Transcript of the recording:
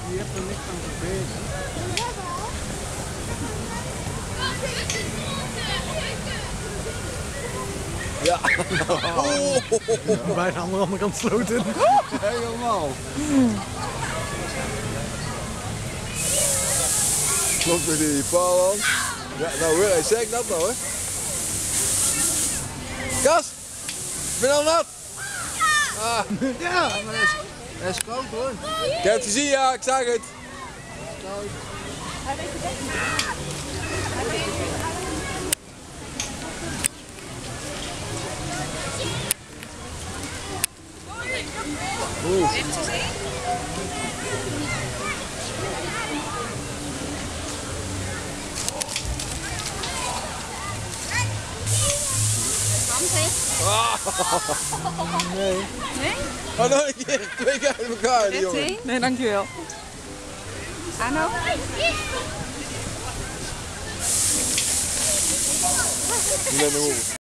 Je hebt er niks aan verbeterd. Ja. Bijna aan de andere kant sloten. Helemaal. Klopt met die paal aan. Ja, nou weer, zeg ik dat nou hè. Kas, ben je al nat? Ah. Ja, maar dat is koud hoor. Ik heb het gezien, ja, ik zag het. Oeh. Nee. Nee? Oh, nog een keer. 2 keer uit elkaar, die jongen. Nee, dankjewel. Arno? Die ben er